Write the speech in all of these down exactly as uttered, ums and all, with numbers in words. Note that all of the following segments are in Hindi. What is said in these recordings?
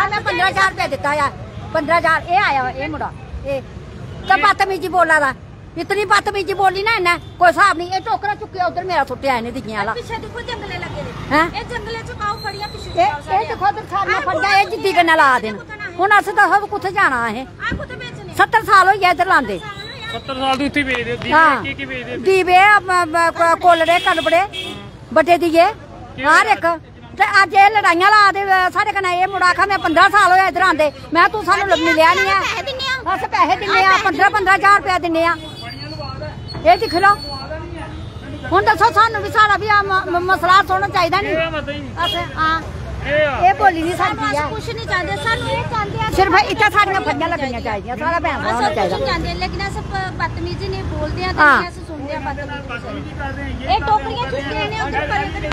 मैं पंद्रह हजार रुपया दिता है, पंद्रह हजार ये आया ये मुड़ा ये तो बदतमीजी बोला था, इतनी बदतमीजी बोली ना इन्हें कोई हिसाब नहीं। ये टोकरा चुके उधर मेरा सुट्टिया इन्हें दिखिया वाला जिद्दी कन्नै ला देन। हुण अस दस्सो कुत्थे जाना है, सत्तर साल हो गए इधर लांदे, सत्तर साल उत्थे बेचदे दीवे, दीवे कोलड़े कलबड़े बड्डे दिए हर एक। अज ये लड़ाइयां ला दे साढ़े कन्नै। ये मुड़ा आखा मैं पंद्रह साल होया इधर आंदे, मैं तू सानू मिलिया नहीं है, अस पैसे दिन्ने आ पंद्रह पंद्रह हजार रुपया दिन्ने आ। ये दिख लो हुण दसो सानू भी सारा भी मसला सुनना चाहिए नहीं। ये बोली नहीं सकती है, कुछ नहीं चाहते सानू ये चाहते सिर्फ इतना सारियां फड़ियां लगनियां चाहिए, सारा पैसा होना चाहिए। लेकिन अस बदतमीजी नहीं बोलते हैं, अस सुनते हैं बदतमीजी। ये टोकरियां चुकते ने उधर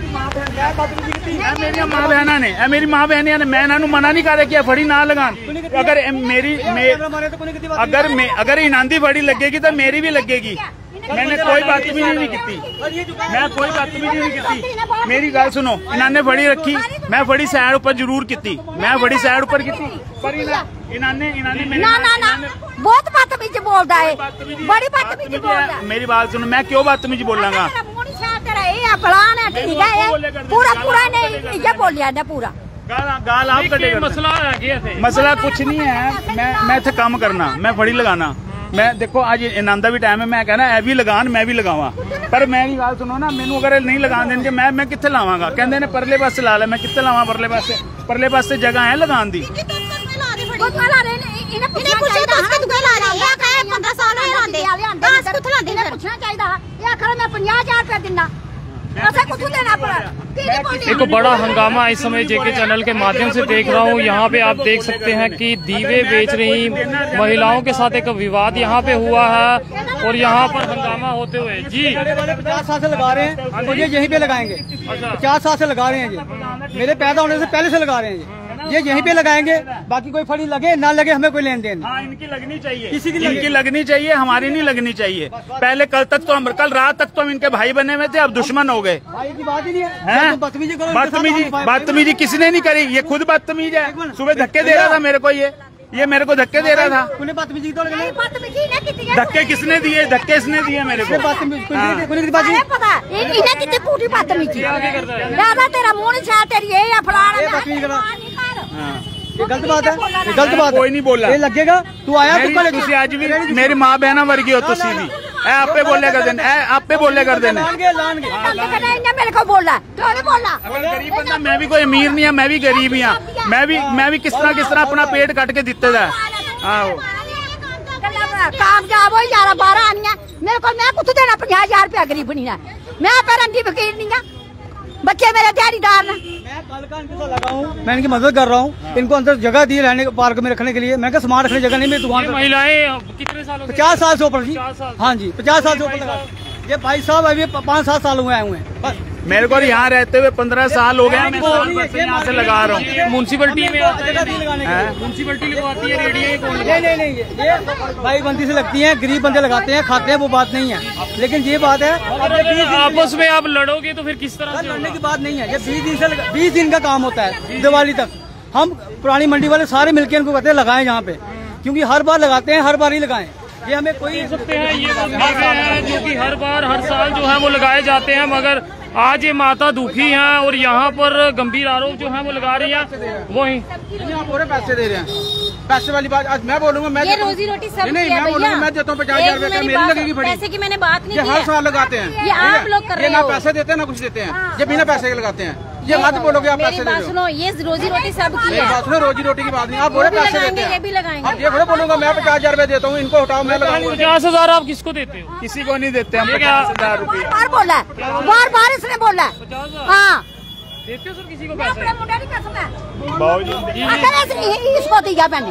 पर मेरी मां बहना ने ए मेरी मां बहनियां ने मैं इन्हां मना नहीं कर रहा कि फड़ी ना लगान। अगर मेरी अगर अगर इन्हां दी फड़ी लगेगी तो मेरी भी लगेगी। मैंने कोई बदतमीजी नहीं की, मैं कोई बदतमीजी नहीं की। मेरी गल सुनो, इन्होंने फड़ी रखी, मैं फड़ी साइड ऊपर जरूर की, मैं फड़ी साइड ऊपर की पर इन्होंने इन्होंने ना ना ना बहुत बदतमीजी बोलता है, बड़ी बदतमीजी बोलता है। मेरी बात सुनो, मैं क्यों बदतमीजी बोलांगा? पूरा पूरा नहीं ये बोलिया ना पूरा गाल आप कटे। मसला है मसला कुछ नहीं है, मैं मैं इत्थे काम करना, मैं फड़ी लगाना। मैं देखो आज इन्हां दा भी टाइम है, मैं कहना ए भी लगान मैं भी लगावा, पर मेरी गल सुनो ना, मैनू अगर नहीं लगान देंगे मैं मैं कित्थे लावांगा? कहंदे ने परले पासे ला ले, मैं कित्थे लावां परले पासे? परले पासे जगह है लगान दी। एक बड़ा हंगामा इस समय जेके चैनल के माध्यम से देख रहा हूँ। यहाँ पे आप देख सकते हैं कि दीवे बेच रही महिलाओं के साथ एक विवाद यहाँ पे हुआ है और यहाँ पर हंगामा होते हुए जी पचास साल से लगा रहे हैं और ये यहीं पे लगाएंगे। पचास साल से लगा रहे हैं, ये मेरे पैदा होने से पहले से लगा रहे हैं, ये यहीं पे लगाएंगे। बाकी कोई फड़ी लगे ना लगे हमें कोई लेन देन। हाँ, इनकी लगनी चाहिए, किसी की इनकी लगनी चाहिए, हमारी नहीं लगनी चाहिए। पहले कल तक तो हम कल रात तक तो हम इनके भाई बने हुए थे, अब दुश्मन हो गए। भाई की बात ही नहीं है, बदतमीजी बदतमीजी बदतमीजी किसने नहीं करी, ये खुद बदतमीज है। सुबह धक्के दे रहा था मेरे को, ये ये मेरे को धक्के दे रहा था। बदतमीजी धक्के किसने दिए? धक्के किसने दिए मेरे को? पूरी बदतमीजी तेरा मुंह तेरी ये फलाना गलत बात है, गलत बात। कोई नहीं बोला, ये लगेगा तू आया तुसी आज भी मेरी मां बहना वर्गी हो तुसी भी। ए आपे बोले कर देने, ए आपे बोले कर देने। मेरे को बोला तो नहीं बोला। गरीब बंदा मैं भी कोई अमीर नहीं है, मैं भी गरीब ही हाँ। मैं भी मैं भी किस तरह किस तरह अपना पेट कट के दिते दा। आओ कामयाब हो यार बारह आनिया मेरे को, मैं कुछ देना पचास हजार रुपया गरीब नहीं है, मैं पेरंडी फकीर नहीं है, बच्चे मेरे दिहाड़ीदार ने। मैं कल का इनके साथ लगा हूँ, मैं इनकी मदद कर रहा हूँ। इनको अंदर जगह दी रहने पार्क में रखने के लिए, मैं सामान रखने जगह नहीं मेरी दुकान। महिलाएं कितने साल? पचास साल से ऊपर जी। हाँ जी पचास साल से ऊपर। ये भाई साहब अभी पाँच सात साल हुए आए हुए हैं बस। मेरे को यहाँ रहते हुए पंद्रह साल हो गए, यहाँ से लगा रहा हूँ। म्यूनसिपलिटी में म्यूनसिपलिटी लगवाती है रेडियो? नहीं नहीं नहीं, ये भाई बंदी से लगती है, गरीब बंदे लगाते हैं, खाते हैं, वो बात नहीं है। लेकिन ये बात है आपस में आप लड़ोगे तो फिर किस तरह? लड़ने की बात नहीं है, ये बीस दिन से बीस दिन का काम होता है दिवाली तक। हम पुरानी मंडी वाले सारे मिलकर इनको कहते हैं लगाएं यहाँ पे, क्योंकि हर बार लगाते हैं, हर बार ही लगाएं। ये हमें कोई सकते हैं ये हैं जो कि हर बार हर साल जो है वो लगाए जाते हैं, मगर आज ये माता दुखी हैं और यहाँ पर गंभीर आरोप जो है वो लगा रही है। वही आप पूरे पैसे दे रहे हैं, पैसे वाली बात आज मैं बोलूंगा। मैं ये रोजी रोटी सब नहीं मैं बोलूंगा, मैं देता हूँ पचास हजार रुपए, मेरी लगेगी फड़ी। पैसे की मैंने बात नहीं की, ये हर साल लगाते हैं, ये आप लोग कर रहे हो। ना पैसे देते हैं ना कुछ देते हैं, ये बिना पैसे के लगाते हैं। ये मत बोलोगे आप पैसे दे रहे हो। सुनो, ये रोजी रोटी सब की है। सुनो रोजी रोटी की बात नहीं, आप बोले पैसे देते हैं, ये भी लगाएंगे। ये थोड़ा बोलूंगा मैं पचास हजार रुपए देता हूँ, इनको हटाओ मैं लगाऊंगा। पचास हजार आप किसको देते हो? किसी को नहीं देते हम पचास हजार रुपये। बार बोला बार बार इसने बोला हाँ देते हो सर किसी को पैसे? इसको दिया मैंने।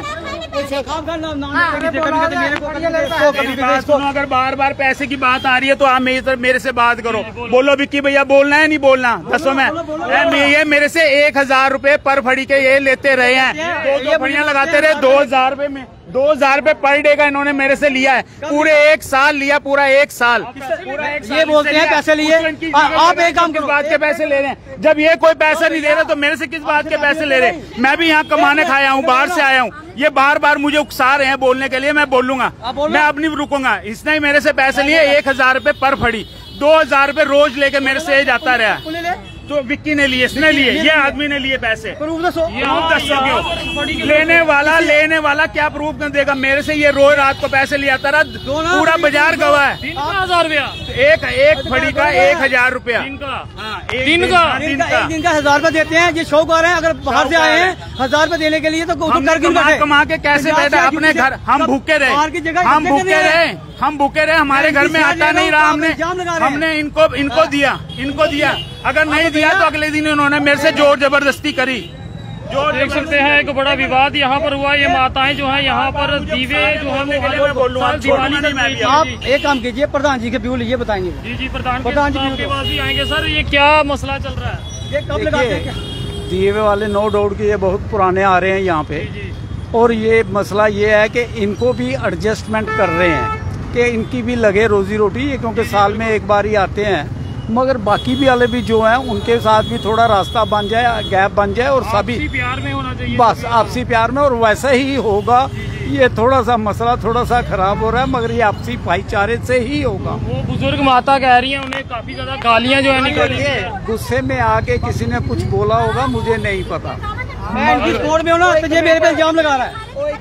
अगर बार बार पैसे की बात आ रही है तो आप मेरे मेरे से बात करो। बोलो विक्की भैया बोलना है नहीं बोलना? दसो मैं ये मेरे से एक हजार रूपए पर फड़ी के ये लेते रहे हैं, दो दो फड़ियां लगाते रहे, दो हजार रूपए में दो हजार रूपए पर डे का इन्होंने मेरे से लिया है, पूरे एक साल लिया, पूरा एक साल। पूरा एक साल ये बोलते हैं पैसे लिए, आप एक काम किस बात के पैसे ले रहे हैं? जब ये कोई पैसा नहीं दे रहा तो मेरे से किस बात के पैसे ले रहे हैं? मैं भी यहाँ कमाने खाया हूँ, बाहर से आया हूँ, ये बार बार मुझे उकसा रहे हैं बोलने के लिए, मैं बोलूंगा, मैं अब नहीं रुकूंगा। इसने ही मेरे से पैसे लिए एक हजार रूपए पर फड़ी, दो हजार रूपए रोज लेके मेरे से ये जाता रहा। तो विक्की ने लिए, इसने लिए, ये आदमी ने लिए पैसे। प्रूफ दसो, प्रूफ दसो, लेने वाला लेने वाला क्या प्रूफ न देगा? मेरे से ये रोज रात को पैसे ले आता रहा, पूरा बाजार गवाह है। हजार रुपया एक एक फड़ी का एक हजार रूपया दिन का, दिन का दिन का एक दिन का हजार रुपए देते हैं। ये शौक आ रहे हैं, अगर बाहर से आए हैं हजार रुपए देने के लिए तो कमा कमा के कैसे बैठे अपने घर? हम भूखे रहे, हम भूखे रहे, हम भूखे रहे, हमारे घर में आटा नहीं रहा, हमने हमने इनको इनको दिया, इनको दिया, अगर नहीं दिया तो अगले दिन उन्होंने मेरे से जोर जबरदस्ती करी। जो देख सकते हैं एक बड़ा विवाद यहाँ पर हुआ। ये माताएं जो हैं यहाँ पर दीवे जो है वो दिवाली में। आप एक काम कीजिए, प्रधान जी के व्यू लीजिए, बताएंगे। जी जी प्रधान प्रधान जी के पास भी आएंगे। सर ये क्या मसला चल रहा है? ये कब लगाते हैं? दीवे वाले नो डाउट के ये बहुत पुराने आ रहे हैं यहाँ पे, और ये मसला ये है कि इनको भी एडजस्टमेंट कर रहे हैं कि इनकी भी लगे रोजी रोटी, क्योंकि साल में एक बार ही आते हैं, मगर बाकी भी वाले भी जो हैं उनके साथ भी थोड़ा रास्ता बन जाए, गैप बन जाए, और सभी प्यार में होना चाहिए, बस आपसी प्यार में, और वैसा ही होगा। ये थोड़ा सा मसला थोड़ा सा खराब हो रहा है, मगर ये आपसी भाईचारे से ही होगा। वो बुजुर्ग माता कह रही हैं उन्हें काफी ज्यादा गालियां जो है निकली है, गुस्से में आके किसी ने कुछ बोला होगा, मुझे नहीं पता। मैं इनकी कोर्ट में हूँ ना, तो ये मेरे पे इल्जाम लगा रहा है।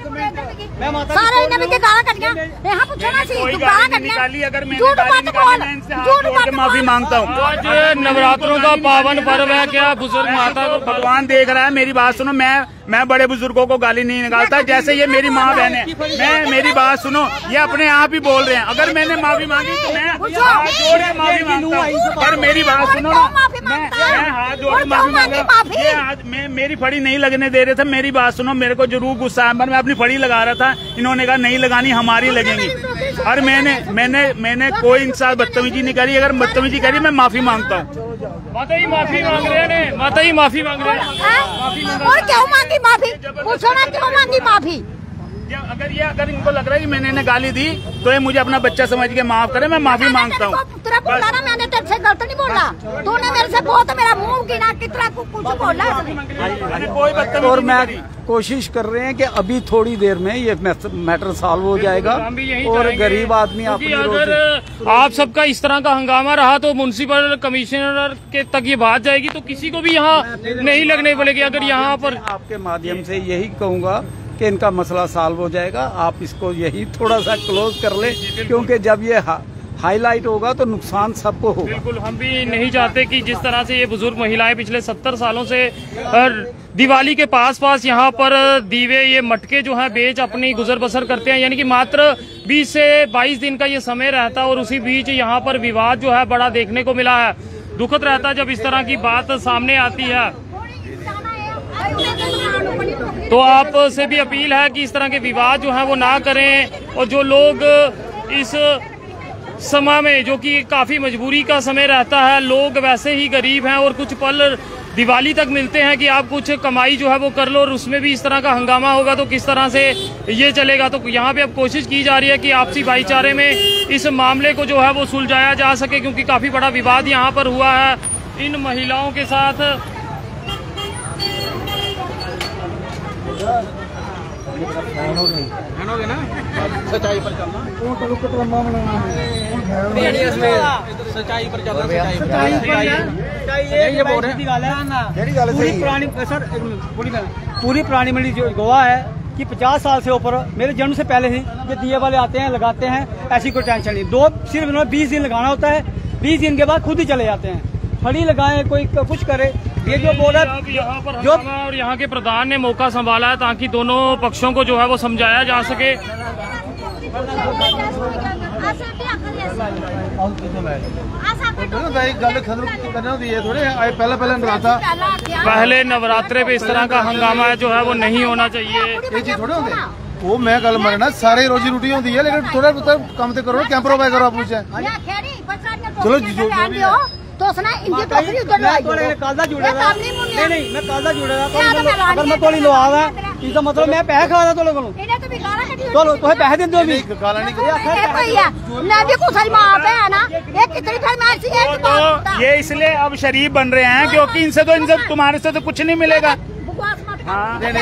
सारे इन्हें भी गाला कटिया, यहाँ पूछो ना सी, तू गाला कटिया, अगर मैं झूठ मत बोल, झूठ मत बोल। माफी मांगता हूँ। आज नवरात्रों का पावन पर्व है, क्या बुजुर्ग माता को भगवान देख रहा है? मेरी बात सुनो, मैं मैं बड़े बुजुर्गों को गाली नहीं निकालता, जैसे ये मेरी माँ बहन है। मैं मेरी बात सुनो, ये अपने आप ही बोल रहे हैं, अगर मैंने माफी मांगी तो मैं हाथ जोड़ के माफी मांगता हूँ। पर मेरी बात सुनो ना, मैं मैं हाथ जोड़ के माफी मांगा, ये आज मैं मेरी फड़ी नहीं लगने दे रहे थे। मेरी बात सुनो, मेरे को जरूर गुस्सा है, पर मैं अपनी फड़ी लगा रहा था, इन्होंने कहा नहीं लगानी, हमारी लगेंगी। और मैंने मैंने मैंने कोई इनसे बदतमीजी नहीं करी, अगर बदतमीजी करी मैं माफी मांगता हूँ। माता ही माफी मांग रहे हैं, माता ही माफी मांग रहे हैं। और क्यों मांगी माफी? पूछो ना क्यों मांगी माफी? अगर ये अगर इनको लग रहा है कि मैंने इन्हें गाली दी तो ये मुझे अपना बच्चा समझ के माफ करे, मैं माफी मांगता हूँ। तेरा बोला ना, मैंने तेरे से गलत नहीं बोला, तूने मेरे से बहुत मेरा मुंह गिना, कितना कुछ बोला। कोई और मैं कोशिश कर रहे हैं कि अभी थोड़ी देर में ये मैटर सॉल्व हो जाएगा, और गरीब आदमी अपनी अगर आप सबका इस तरह का हंगामा रहा तो म्युनिसिपल कमिश्नर के तक ये बात जाएगी, तो किसी को भी यहाँ नहीं लगने पड़ेगी। अगर यहाँ पर आपके माध्यम से यही कहूँगा कि इनका मसला सॉल्व हो जाएगा, आप इसको यही थोड़ा सा क्लोज कर ले, क्योंकि जब ये हाईलाइट होगा तो नुकसान सबको होगा। बिल्कुल, हम भी नहीं चाहते कि जिस तरह से ये बुजुर्ग महिलाएं पिछले सत्तर सालों से दिवाली के पास पास यहाँ पर दीवे ये मटके जो हैं बेच अपनी गुजर बसर करते हैं, यानी कि मात्र बीस से बाईस दिन का ये समय रहता है, और उसी बीच यहाँ पर विवाद जो है बड़ा देखने को मिला है। दुखद रहता है जब इस तरह की बात सामने आती है। तो आप से भी अपील है कि इस तरह के विवाद जो है वो ना करें, और जो लोग इस समय में, जो कि काफी मजबूरी का समय रहता है, लोग वैसे ही गरीब हैं और कुछ पल दिवाली तक मिलते हैं कि आप कुछ कमाई जो है वो कर लो, और उसमें भी इस तरह का हंगामा होगा तो किस तरह से ये चलेगा। तो यहाँ पे अब कोशिश की जा रही है कि आपसी भाईचारे में इस मामले को जो है वो सुलझाया जा सके, क्योंकि काफी बड़ा विवाद यहाँ पर हुआ है इन महिलाओं के साथ। सच्चाई पर चलना, सच्चाई पर चलना, ये बोल रहे हैं। सर पूरी पुरानी मंडी जो गवाह है कि पचास साल से ऊपर, मेरे जन्म से पहले ही ये दिए वाले आते हैं, लगाते हैं, ऐसी कोई टेंशन नहीं। दो सिर्फ इन्होंने बीस दिन लगाना होता है, बीस दिन के बाद खुद ही चले जाते हैं। फड़ी लगाए, कोई कुछ करे, ये जो बोल रहा है यहाँ पर जो और यहाँ के प्रधान ने मौका संभाला है ताकि दोनों पक्षों को जो है वो समझाया जा सके। पहले नवरात्रे पे इस तरह का हंगामा है जो है वो नहीं होना चाहिए। वो मैं गल मरना, सारे रोजी रोटी होती है, लेकिन थोड़ा बहुत कम तो करो, कैंपरो पे करो आप मुझे। चलो तो उसने इनकी टोकरी उधर लगाई। कालदा जुड़े नहीं नहीं मैं कालदा जुड़े अगर मैं थोड़ी लो आवा इसका मतलब मैं पैसे खा रहा तो लोगों को ਇਹਨੇ ਤਾਂ ਵੀ ਗਾਲਾਂ ਕੱਢੀ चलो तुहे पैसे देते हो भी गाला नहीं ਇਹ ਕੋਈ ਹੈ ਮੈਂ ਵੀ ਕੋਈ ਸਾਡੀ ਮਾਂ ਭੈਣ ਆ ਇਹ ਕਿਤਨੀ ਫਰਮਾਇਸ਼ है तो ये इसलिए अब शरीफ बन रहे हैं क्योंकि इनसे तो इनसे तुम्हारे से तो कुछ नहीं मिलेगा। बकवास मत हाँ। कर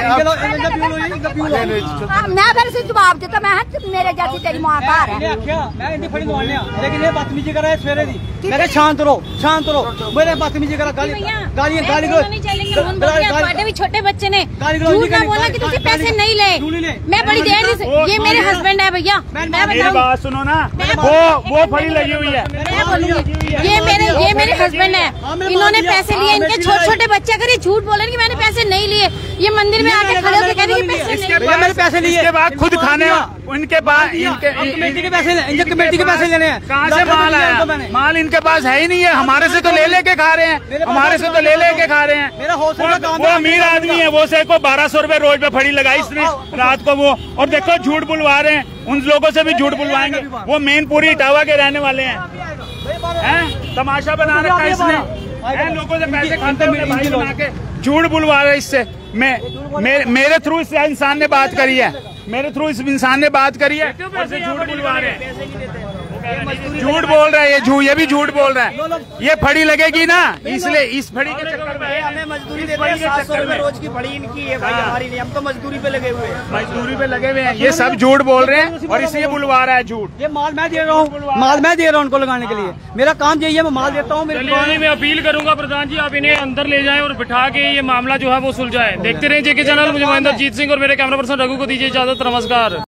मैं फिर से जवाब दिता मैं मेरे जैसी तेरी मां घर है आख्या मैं इंदी फड़ी लवाने लेकिन ये बदतमीजी कर रहा है सवेरे दी मैं शांत रहो शांत रहो मेरे बदतमीजी कर गाली गाली गाली नहीं चलेंगे हम बोल रहे हैं भी छोटे बच्चे ने झूठ ना बोला कि तुझे पैसे नहीं ले। मैं बड़ी देर से ये मेरे हस्बैंड है भैया मैं मेरी बात सुनो ना वो वो फड़ी लगी हुई है मैं बोलूंगी ये मेरे ये मेरे हस्बैंड है इन्होंने पैसे लिए इनके छोटे छोटे बच्चे अगर ये झूठ बोले कि मैंने पैसे नहीं लिए ये मंदिर में आके खड़े होकर कह रहे हैं पैसे इसके नहीं बाद मैंने पैसे लिए इसके बाद खुद खाने इनके पास इनके कमेटी के पैसे इनके कमेटी के पैसे लेने हैं कहाँ से माल आया? माल इनके पास है ही नहीं है, हमारे से तो ले लेके खा रहे हैं हमारे से तो ले लेके खा रहे हैं। मेरा हौसला वो, वो अमीर आदमी है वो से को बारह सौ रूपये रोज पे फड़ी लगाई इसने रात को वो और देखो झूठ बुलवा रहे हैं उन लोगों से भी झूठ बुलवाएंगे। वो मेन पूरी इटावा के रहने वाले हैं हैं तमाशा बना रखा है इसने हैं लोगों से पैसे खाते हुए भाई बना के झूठ बुलवा रहे इससे। मैं मेरे, मेरे थ्रू इस इंसान ने बात करी है मेरे थ्रू इस इंसान ने बात करी है और से झूठ बुलवा रहे हैं झूठ बोल रहा है ये झूठ ये भी झूठ बोल रहा है। ये फड़ी लगेगी ना इसलिए इस फड़ी के चक्कर में हमें मजदूरी देते हैं सात सौ रुपए रोज की फड़ी इनकी है भाई हमारी नहीं हम तो मजदूरी पे लगे हुए हैं मजदूरी पे लगे हुए हैं ये सब झूठ बोल रहे हैं और इसलिए बुलवा रहा है झूठ। ये माल मैं दे रहा हूँ माल मैं दे रहा हूँ उनको लगाने के लिए मेरा काम यही है मैं माल देता हूँ मेरे चलिए मैं अपील करूंगा प्रधान जी आप इन्हें अंदर ले जाएं और बिठा के ये मामला जो है वो सुलझाएं। देखते रहिए जेके चैनल मुझे महेंद्र जीत सिंह और मेरे कैमरा पर्सन रघु को दीजिए इजाजत। नमस्कार।